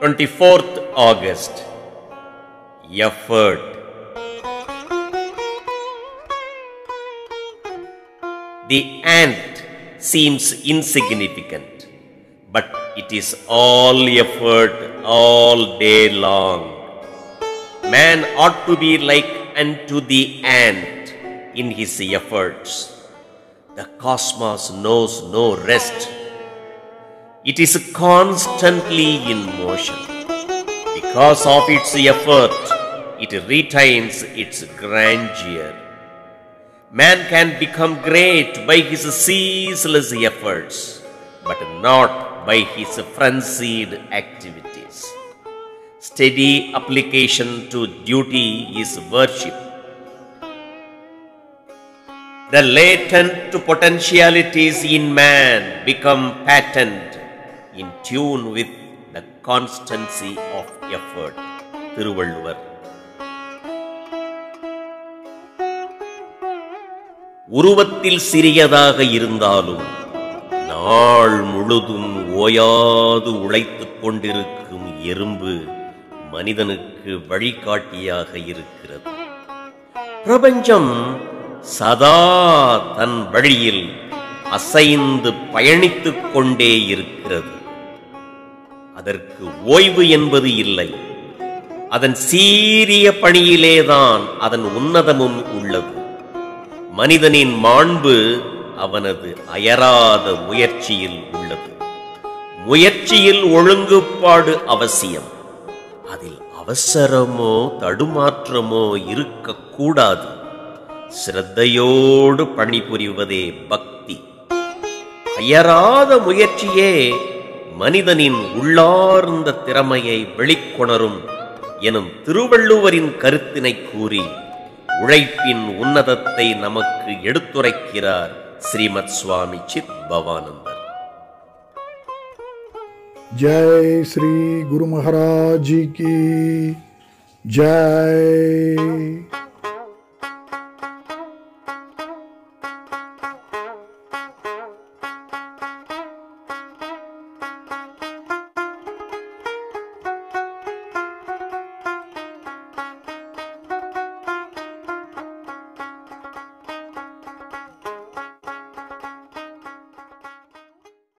24th August. Effort. The ant seems insignificant, but it is all effort all day long. Man ought to be like unto the ant in his efforts. The cosmos knows no rest. It is constantly in motion. Because of its effort, it retains its grandeur. Man can become great by his ceaseless efforts, but not by his frenzied activities. Steady application to duty is worship. The latent potentialities in man become patent in tune with the constancy of effort. Thiruvalluvar. உருவத்தில் சிறியதாக இருந்தாலும் நாள் முழுதும் ஓயாது உழைத்துக் கொண்டிருக்கும் எறும்பு மனிதனுக்கு வழிகாட்டியாக இருக்கிறது. பிரபஞ்சம் சதா தன் வழியில் அசைந்து பயணித்துக் கொண்டே இருக்கிறது. அதற்கு ஓய்வு என்பது இல்லை. அதன் சீரிய பணியிலேதான் அதன் உன்னதமும் உள்ளது. மனிதனின் மாண்பு அவனது அயராத முயற்சியில் உள்ளது. முயற்சியில் ஒழுங்குபாடு அவசியம். அதில் அவசரமோ தடுமாற்றமோ இருக்கக்கூடாது. சிரத்தையோடு பணிபுரிவதே பக்தி. அயராத முயற்சியே மனிதனின் உள்ளார்ந்த திறமையை வெளிக்கொணரும் எனும் திருவள்ளுவரின் கருத்தினை கூறி உழைப்பின் உன்னதத்தை நமக்கு எடுத்துரைக்கிறார் ஸ்ரீமத் சுவாமி சித் பவானந்தர். ஜெய் ஸ்ரீ குரு மகாராஜ் கி ஜெய்.